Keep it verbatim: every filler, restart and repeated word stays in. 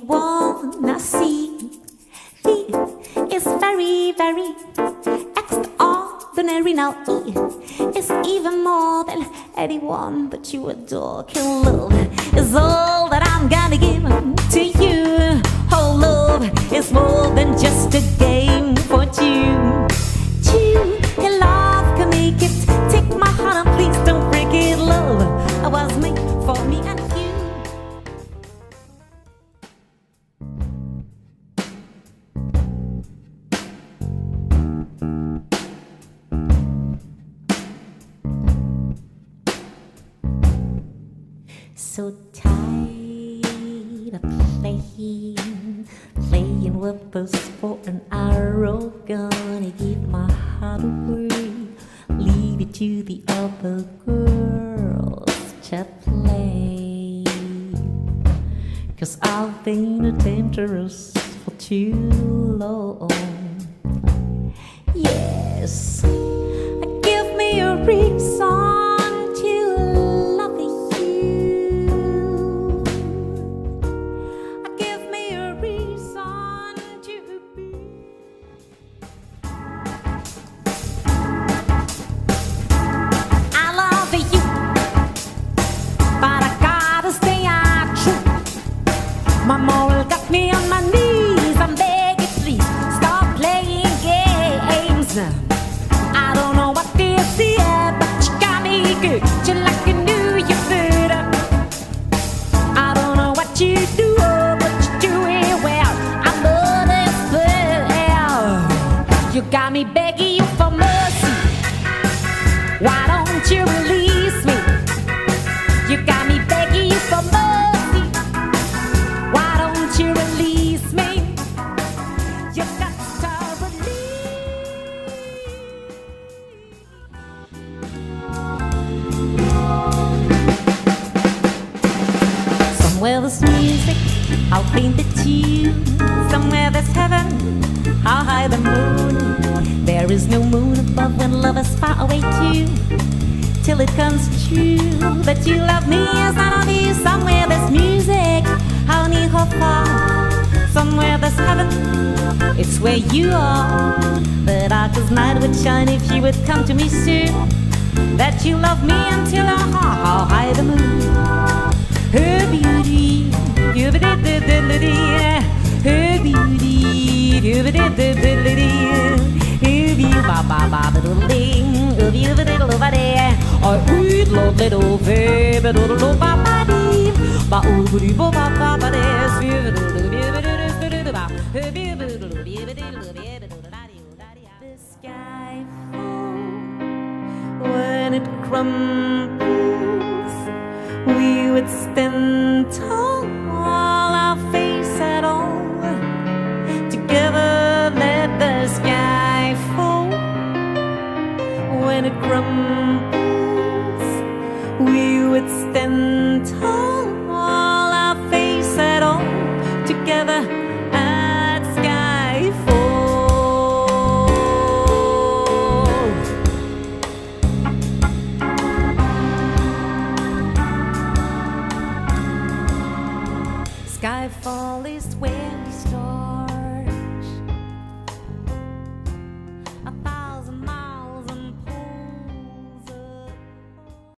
wanna see. He is very, very extraordinary. Now he is even more than anyone that you adore. Can love is all that I'm gonna give to you. Oh, love is more than just a game for two. Two, your love can make it. Take my heart and please don't break it. Love was made for me and you. So tired of playing, playing with this for an arrow. Gonna give my heart away, leave it to the other girls to play. Cause I've been dangerous for too long. Yes, give me a reason. My moral got me on my knees. I'm begging, please stop playing games. I don't know what this is, but you got me good. You like I knew you better. I don't know what you do, but you do it well. I love this spell. You got me begging you for mercy. Why don't you release me? You got me begging you for mercy. You release me. You got to release. Somewhere there's music, I'll paint the tune. Somewhere there's heaven, I'll hide the moon. There is no moon above when love is far away too. Till it comes true that you love me as I love you. Somewhere there's music, I'll need her far. Somewhere there's heaven, it's where you are. The darkest night would shine if you would come to me soon. That you love me until our heart, how high the moon. Her beauty, her beauty, her beauty, ba ba ba ba ding, her beauty, over there. I would love little baby, little ba ba dee, ba ooh ba ba ba dee. The sky falls when it crumbles. We would stand tall, our face at all. Together, let the sky fall. When it crumbles, we would stand tall, our face at all. Together at skyfall. Skyfall is where we start